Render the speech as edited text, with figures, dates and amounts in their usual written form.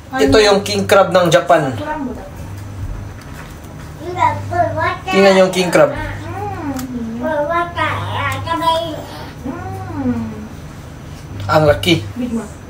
Ito yung king crab ng Japan. Tingnan yung king crab. Ang laki.